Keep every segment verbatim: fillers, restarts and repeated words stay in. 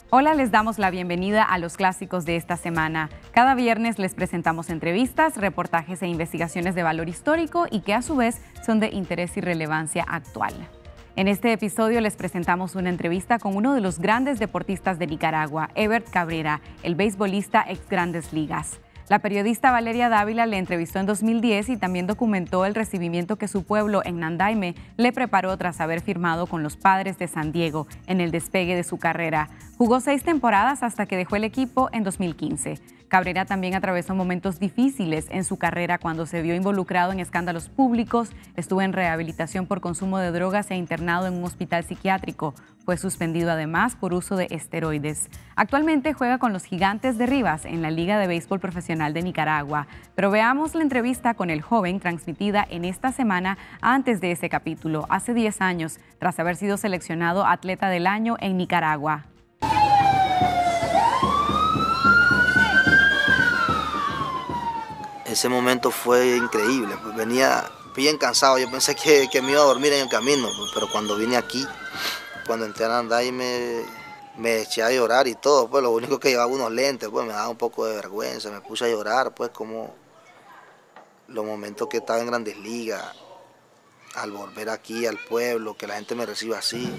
Hola, les damos la bienvenida a los clásicos de esta semana. Cada viernes les presentamos entrevistas, reportajes e investigaciones de valor histórico y que a su vez son de interés y relevancia actual. En este episodio les presentamos una entrevista con uno de los grandes deportistas de Nicaragua, Evert Cabrera, el beisbolista ex Grandes Ligas. La periodista Valeria Dávila le entrevistó en dos mil diez y también documentó el recibimiento que su pueblo en Nandaime le preparó tras haber firmado con los Padres de San Diego en el despegue de su carrera. Jugó seis temporadas hasta que dejó el equipo en dos mil quince. Cabrera también atravesó momentos difíciles en su carrera cuando se vio involucrado en escándalos públicos, estuvo en rehabilitación por consumo de drogas e internado en un hospital psiquiátrico. Fue suspendido además por uso de esteroides. Actualmente juega con los Gigantes de Rivas en la Liga de Béisbol Profesional de Nicaragua. Pero veamos la entrevista con el joven transmitida en esta semana antes de ese capítulo, hace diez años, tras haber sido seleccionado Atleta del Año en Nicaragua. Ese momento fue increíble, pues venía bien cansado, yo pensé que, que me iba a dormir en el camino, pues, pero cuando vine aquí, cuando entré a Nandaime, me, me eché a llorar y todo, pues lo único que llevaba unos lentes, pues me daba un poco de vergüenza, me puse a llorar, pues como los momentos que estaba en Grandes Ligas, al volver aquí al pueblo, que la gente me reciba así.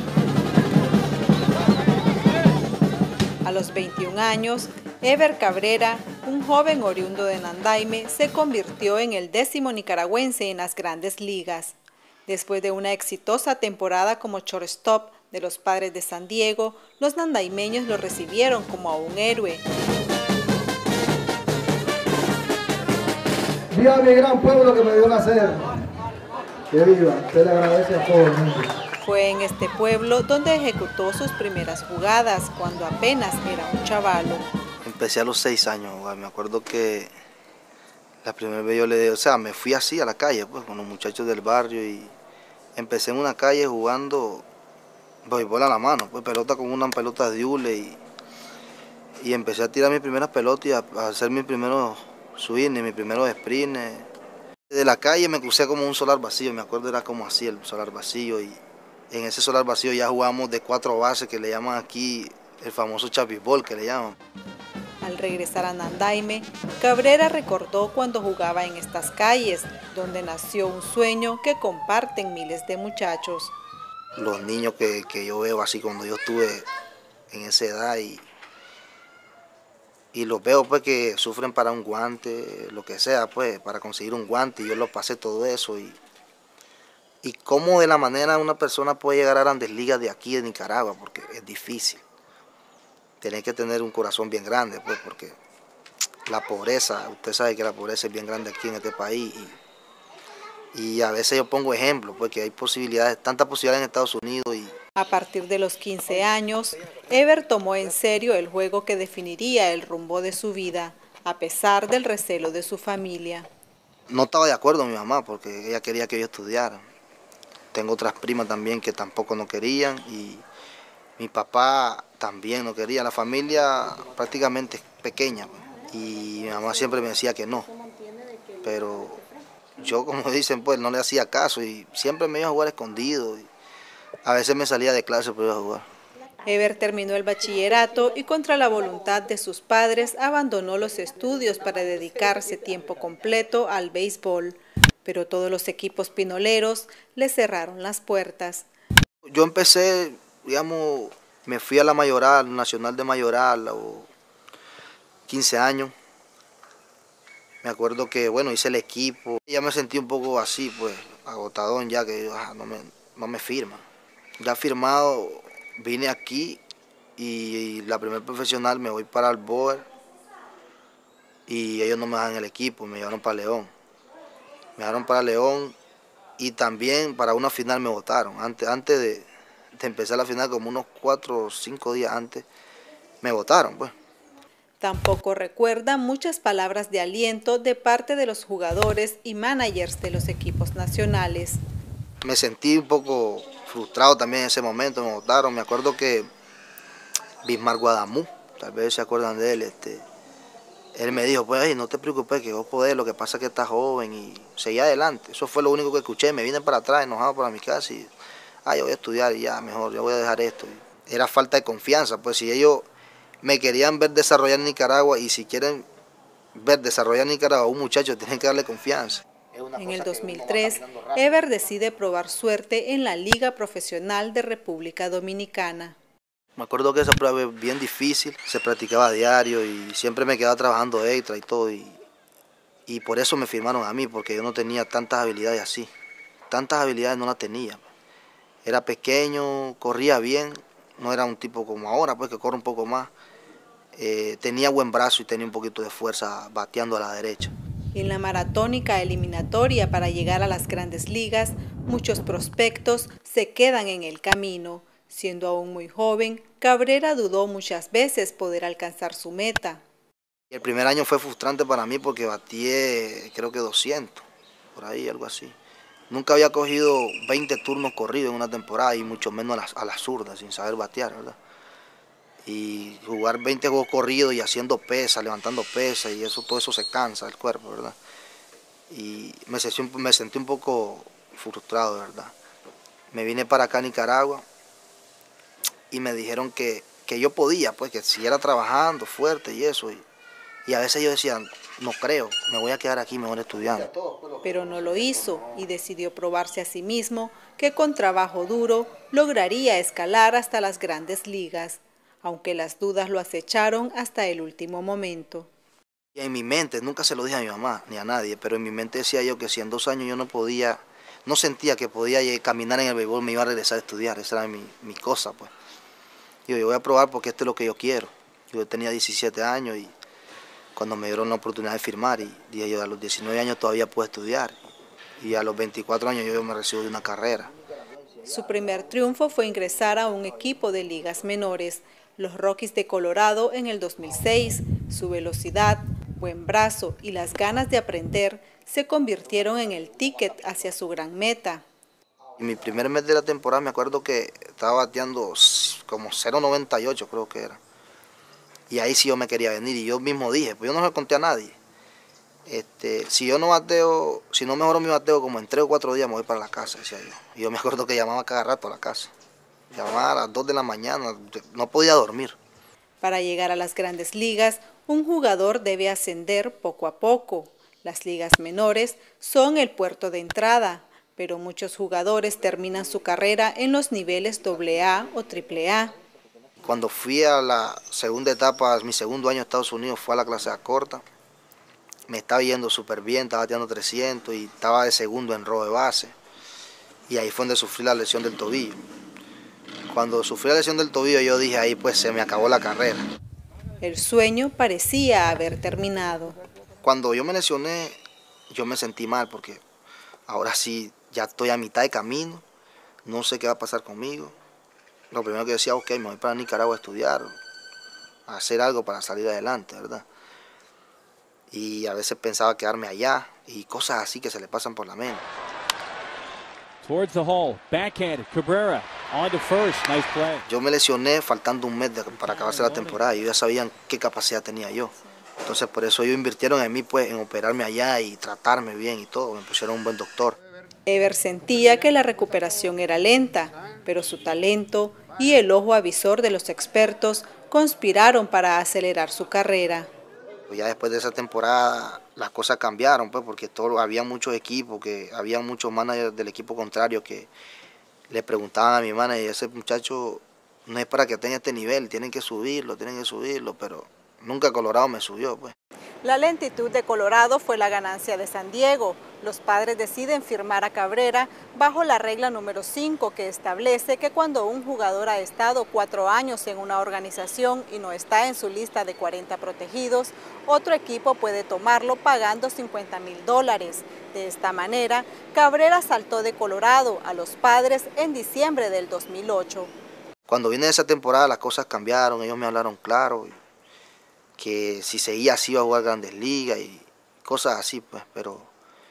A los veintiún años, Evert Cabrera, un joven oriundo de Nandaime, se convirtió en el décimo nicaragüense en las Grandes Ligas. Después de una exitosa temporada como shortstop de los Padres de San Diego, los nandaimeños lo recibieron como a un héroe. Viva mi gran pueblo que me dio nacer. Que viva, se le agradece a todo el mundo. Fue en este pueblo donde ejecutó sus primeras jugadas, cuando apenas era un chavalo. Empecé a los seis años, me acuerdo que la primera vez yo le di, o sea, me fui así a la calle, pues, con los muchachos del barrio y empecé en una calle jugando béisbol a la mano, pues, pelota con una pelota de hule y, y empecé a tirar mis primeras pelotas y a, a hacer mis primeros swings, mis primeros sprints. De la calle me crucé como un solar vacío, me acuerdo era como así el solar vacío y en ese solar vacío ya jugamos de cuatro bases que le llaman aquí el famoso chapisbol que le llaman. Al regresar a Nandaime, Cabrera recordó cuando jugaba en estas calles, donde nació un sueño que comparten miles de muchachos. Los niños que, que yo veo así cuando yo estuve en esa edad y, y los veo pues que sufren para un guante, lo que sea pues, para conseguir un guante y yo los pasé todo eso y, y cómo de la manera una persona puede llegar a Grandes Ligas de aquí de Nicaragua, porque es difícil. Tenés que tener un corazón bien grande, pues, porque la pobreza, usted sabe que la pobreza es bien grande aquí en este país. Y, y a veces yo pongo ejemplos, porque hay posibilidades, tantas posibilidades en Estados Unidos. Y... A partir de los quince años, Evert tomó en serio el juego que definiría el rumbo de su vida, a pesar del recelo de su familia. No estaba de acuerdo con mi mamá, porque ella quería que yo estudiara. Tengo otras primas también que tampoco no querían y mi papá también no quería, la familia prácticamente pequeña y mi mamá siempre me decía que no, pero yo como dicen pues no le hacía caso y siempre me iba a jugar escondido y a veces me salía de clase para ir a jugar. Evert terminó el bachillerato y contra la voluntad de sus padres abandonó los estudios para dedicarse tiempo completo al béisbol, pero todos los equipos pinoleros le cerraron las puertas. Yo empecé, digamos, me fui a la Mayoral, Nacional de Mayoral, a quince años. Me acuerdo que, bueno, hice el equipo. Ya me sentí un poco así, pues, agotadón ya, que ah, no, me, no me firman. Ya firmado, vine aquí y, y la primer profesional me voy para el Boer y ellos no me dejan el equipo, me llevaron para León. Me llevaron para León y también para una final me votaron. Antes, antes de... de empezar la final, como unos cuatro o cinco días antes, me votaron, pues. Tampoco recuerda muchas palabras de aliento de parte de los jugadores y managers de los equipos nacionales. Me sentí un poco frustrado también en ese momento, me votaron. Me acuerdo que Bismarck Guadamú, tal vez se acuerdan de él, este, él me dijo, pues, no te preocupes, que vos podés, lo que pasa es que estás joven y seguí adelante. Eso fue lo único que escuché, me vine para atrás enojado para mi casa y, ah, yo voy a estudiar y ya, mejor, yo voy a dejar esto. era falta de confianza, pues si ellos me querían ver desarrollar en Nicaragua y si quieren ver desarrollar en Nicaragua a un muchacho, tienen que darle confianza. En el dos mil tres, Ever decide probar suerte en la Liga Profesional de República Dominicana. Me acuerdo que esa prueba es bien difícil, se practicaba a diario y siempre me quedaba trabajando extra y todo. Y, y por eso me firmaron a mí, porque yo no tenía tantas habilidades así. Tantas habilidades no las tenía. Era pequeño, corría bien, no era un tipo como ahora, pues que corre un poco más. Eh, tenía buen brazo y tenía un poquito de fuerza bateando a la derecha. En la maratónica eliminatoria para llegar a las grandes ligas, muchos prospectos se quedan en el camino. Siendo aún muy joven, Cabrera dudó muchas veces poder alcanzar su meta. El primer año fue frustrante para mí porque batí creo que doscientos, por ahí, algo así. Nunca había cogido veinte turnos corridos en una temporada y mucho menos a la, a la zurda, sin saber batear, ¿verdad? Y jugar veinte juegos corridos y haciendo pesas, levantando pesas y eso, todo eso se cansa el cuerpo, ¿verdad? Y me sentí, me sentí un poco frustrado, ¿verdad? Me vine para acá a Nicaragua y me dijeron que, que yo podía, pues que siguiera trabajando fuerte y eso. Y, y a veces yo decía, no creo, me voy a quedar aquí mejor estudiando. Pero no lo hizo y decidió probarse a sí mismo que con trabajo duro lograría escalar hasta las grandes ligas, aunque las dudas lo acecharon hasta el último momento. Y en mi mente, nunca se lo dije a mi mamá ni a nadie, pero en mi mente decía yo que si en dos años yo no podía, no sentía que podía caminar en el béisbol, me iba a regresar a estudiar, esa era mi, mi cosa, pues. Yo, yo voy a probar porque esto es lo que yo quiero. Yo tenía diecisiete años y cuando me dieron la oportunidad de firmar, y dije yo a los diecinueve años todavía puedo estudiar. Y a los veinticuatro años yo me recibo de una carrera. Su primer triunfo fue ingresar a un equipo de ligas menores, los Rockies de Colorado en el dos mil seis. Su velocidad, buen brazo y las ganas de aprender se convirtieron en el ticket hacia su gran meta. En mi primer mes de la temporada me acuerdo que estaba bateando como cero noventa y ocho, creo que era. Y ahí sí yo me quería venir y yo mismo dije, pues yo no se lo conté a nadie. Este, si yo no bateo, si no mejoro mi bateo como en tres o cuatro días me voy para la casa, decía yo. Y yo me acuerdo que llamaba cada rato a la casa. Llamaba a las dos de la mañana, no podía dormir. Para llegar a las grandes ligas, un jugador debe ascender poco a poco. Las ligas menores son el puerto de entrada, pero muchos jugadores terminan su carrera en los niveles doble A o triple A. Cuando fui a la segunda etapa, mi segundo año en Estados Unidos, fue a la clase A corta. Me estaba yendo súper bien, estaba bateando trescientos y estaba de segundo en robo de base. Y ahí fue donde sufrí la lesión del tobillo. Cuando sufrí la lesión del tobillo yo dije, ahí pues se me acabó la carrera. El sueño parecía haber terminado. Cuando yo me lesioné, yo me sentí mal porque ahora sí, ya estoy a mitad de camino, no sé qué va a pasar conmigo. Lo primero que decía, ok, me voy para Nicaragua a estudiar, a hacer algo para salir adelante, ¿verdad? Y a veces pensaba quedarme allá y cosas así que se le pasan por la mente. Towards the hole, backhanded, Cabrera, on to first, nice play. Yo me lesioné faltando un mes de, para acabarse la temporada y ellos ya sabían qué capacidad tenía yo. Entonces por eso ellos invirtieron en mí, pues, en operarme allá y tratarme bien y todo, me pusieron un buen doctor. Ever sentía que la recuperación era lenta, pero su talento y el ojo avisor de los expertos conspiraron para acelerar su carrera. Ya después de esa temporada las cosas cambiaron, pues, porque todo, había muchos equipos, que había muchos managers del equipo contrario que le preguntaban a mi manager, ese muchacho no es para que tenga este nivel, tienen que subirlo, tienen que subirlo, pero nunca Colorado me subió, pues. La lentitud de Colorado fue la ganancia de San Diego. Los padres deciden firmar a Cabrera bajo la regla número cinco, que establece que cuando un jugador ha estado cuatro años en una organización y no está en su lista de cuarenta protegidos, otro equipo puede tomarlo pagando cincuenta mil dólares. De esta manera, Cabrera saltó de Colorado a los Padres en diciembre del dos mil ocho. Cuando vine esa temporada las cosas cambiaron, ellos me hablaron claro, que si seguía así iba a jugar Grandes Ligas y cosas así, pues, pero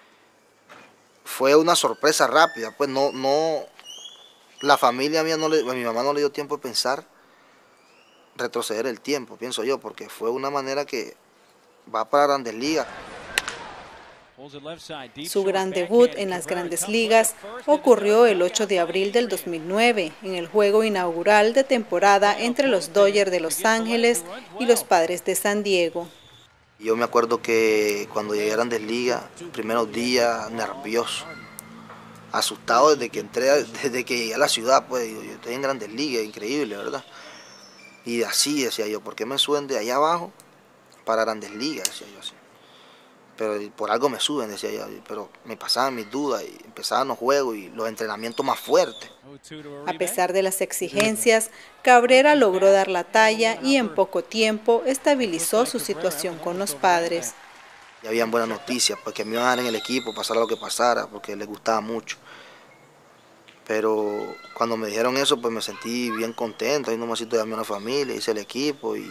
fue una sorpresa rápida, pues no, no, la familia mía, no le, mi mamá no le dio tiempo de pensar retroceder el tiempo, pienso yo, porque fue una manera que va para Grandes Ligas. Su gran debut en las Grandes Ligas ocurrió el ocho de abril del dos mil nueve, en el juego inaugural de temporada entre los Dodgers de Los Ángeles y los Padres de San Diego. Yo me acuerdo que cuando llegué a Grandes Ligas, primeros días nervioso, asustado desde que entré, desde que llegué a la ciudad, pues yo, yo estoy en Grandes Ligas, increíble, ¿verdad? Y así decía yo, ¿por qué me suben de allá abajo para Grandes Ligas? Decía yo así. Pero por algo me suben, decía yo, pero me pasaban mis dudas y empezaban los juegos y los entrenamientos más fuertes. A pesar de las exigencias, Cabrera logró dar la talla y en poco tiempo estabilizó su situación con los Padres. Ya habían buenas noticias, porque me iban a dar en el equipo, pasara lo que pasara, porque les gustaba mucho. Pero cuando me dijeron eso, pues me sentí bien contento, ahí nomás llamé a una familia, hice el equipo y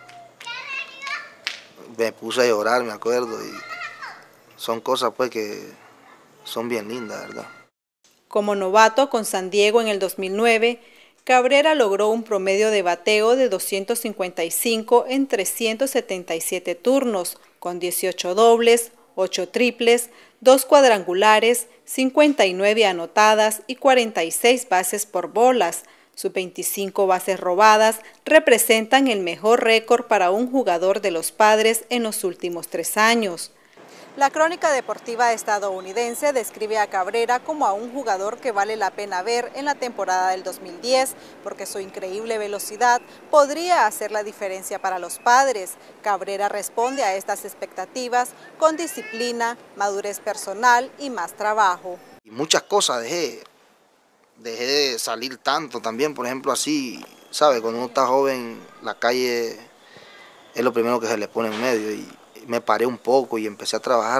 me puse a llorar, me acuerdo, y son cosas pues que son bien lindas, ¿verdad? Como novato con San Diego en el dos mil nueve, Cabrera logró un promedio de bateo de doscientos cincuenta y cinco en trescientos setenta y siete turnos, con dieciocho dobles, ocho triples, dos cuadrangulares, cincuenta y nueve anotadas y cuarenta y seis bases por bolas. Sus veinticinco bases robadas representan el mejor récord para un jugador de los Padres en los últimos tres años. La crónica deportiva estadounidense describe a Cabrera como a un jugador que vale la pena ver en la temporada del dos mil diez, porque su increíble velocidad podría hacer la diferencia para los Padres. Cabrera responde a estas expectativas con disciplina, madurez personal y más trabajo. Y muchas cosas dejé. Dejé de salir tanto también, por ejemplo, así, ¿sabe? Cuando uno está joven, la calle es lo primero que se le pone en medio y me paré un poco y empecé a trabajar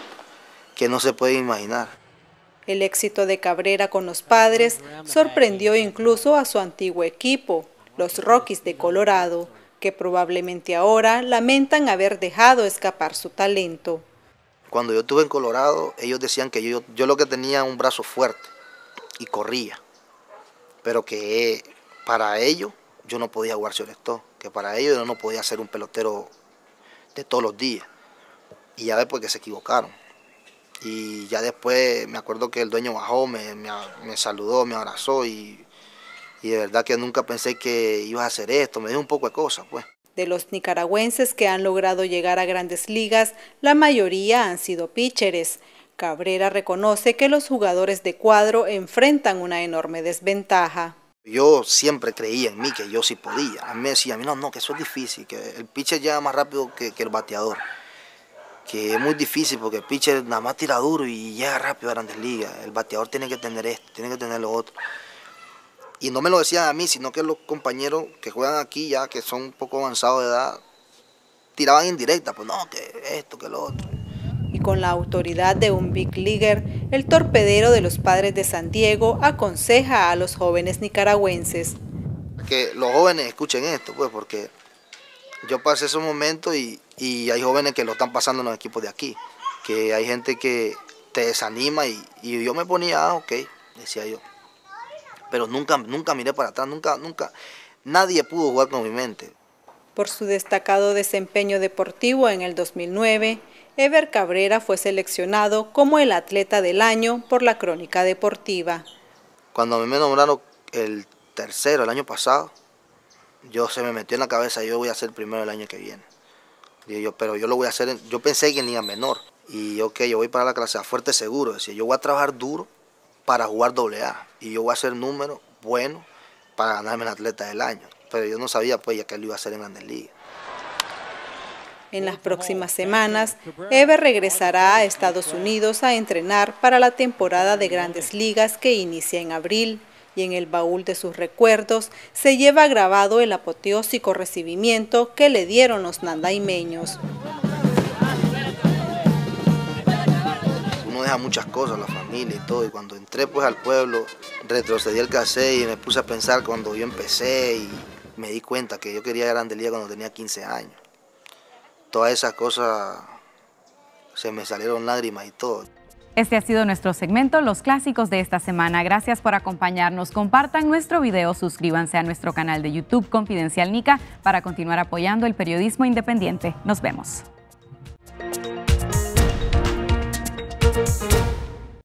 que no se puede imaginar. El éxito de Cabrera con los Padres sorprendió incluso a su antiguo equipo, los Rockies de Colorado, que probablemente ahora lamentan haber dejado escapar su talento. Cuando yo estuve en Colorado, ellos decían que yo, yo lo que tenía un brazo fuerte y corría, pero que para ellos yo no podía jugar shortstop, que para ellos yo no podía ser un pelotero de todos los días. Y ya después que se equivocaron. Y ya después me acuerdo que el dueño bajó, me, me, me saludó, me abrazó y, y de verdad que nunca pensé que ibas a hacer esto, me dijo un poco de cosas, pues. De los nicaragüenses que han logrado llegar a Grandes Ligas, la mayoría han sido pitchers. Cabrera reconoce que los jugadores de cuadro enfrentan una enorme desventaja. Yo siempre creía en mí, que yo sí podía. A mí me decía, no, no, que eso es difícil, que el pitcher llega más rápido que, que el bateador. Que es muy difícil porque el pitcher nada más tira duro y llega rápido a Grandes Ligas. El bateador tiene que tener esto, tiene que tener lo otro. Y no me lo decían a mí, sino que los compañeros que juegan aquí ya, que son un poco avanzados de edad, tiraban indirecta, pues no, que esto, que lo otro. Y con la autoridad de un big leaguer, el torpedero de los Padres de San Diego aconseja a los jóvenes nicaragüenses. Que los jóvenes escuchen esto, pues, porque yo pasé esos momentos y, y hay jóvenes que lo están pasando en los equipos de aquí, que hay gente que te desanima y, y yo me ponía, ah, ok, decía yo, pero nunca, nunca miré para atrás, nunca, nunca, nadie pudo jugar con mi mente. Por su destacado desempeño deportivo en el dos mil nueve, Ever Cabrera fue seleccionado como el atleta del año por la Crónica Deportiva. Cuando a mí me nombraron el tercero el año pasado, yo se me metió en la cabeza, yo voy a ser el primero el año que viene. Y yo, pero yo lo voy a hacer, en, yo pensé que en liga menor. Y ok, yo voy para la clase A fuerte seguro, decía, yo voy a trabajar duro para jugar doble A. Y yo voy a hacer números buenos para ganarme el atleta del año. Pero yo no sabía pues ya que él iba a hacer en Grandes Ligas. En las próximas semanas, Ever regresará a Estados Unidos a entrenar para la temporada de Grandes Ligas que inicia en abril, y en el baúl de sus recuerdos se lleva grabado el apoteósico recibimiento que le dieron los nandaimeños. Uno deja muchas cosas, la familia y todo, y cuando entré pues al pueblo, retrocedí el cassette y me puse a pensar cuando yo empecé y me di cuenta que yo quería Grandes Ligas cuando tenía quince años. Todas esas cosas se me salieron lágrimas y todo. Este ha sido nuestro segmento, Los Clásicos de esta semana. Gracias por acompañarnos. Compartan nuestro video, suscríbanse a nuestro canal de YouTube Confidencial Nica para continuar apoyando el periodismo independiente. Nos vemos.